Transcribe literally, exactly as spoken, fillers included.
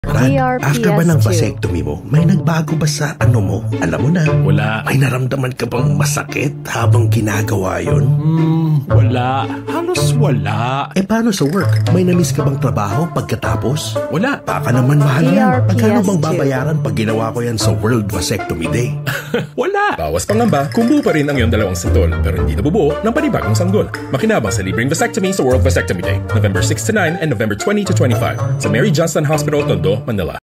Brad, after ba ng two. vasectomy mo, may nagbago ba sa ano mo? Alam mo na. Wala. May naramdaman ka bang masakit habang ginagawa yun? Hmm, wala. Halos wala. Eh paano sa work? May namiss ka bang trabaho pagkatapos? Wala. Baka naman mahal yan. A R P S Pagkano bang two. babayaran pag ginawa ko yan sa World Vasectomy Day? Wala. Bawas pangamba kung buo pa rin ang iyong dalawang santol pero hindi nabubuo ng panibagong sanggol. Makinabang sa libreng vasectomy sa World Vasectomy Day, November six to nine and November twenty to twenty-five sa Mary Johnston Hospital, Tondo, Manila.